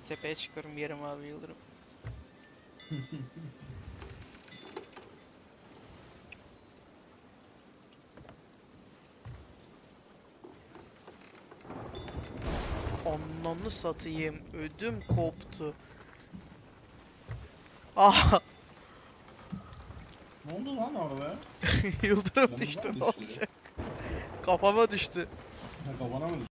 tepeye çıkıyorum, yerim abi Yıldırım. Ananı satayım, ödüm koptu. Ah, Ne oldu lan orada? Yıldırım Yanımıza düştü, mı ne düştü? olacak? Kafama düştü. Ha, kafana mı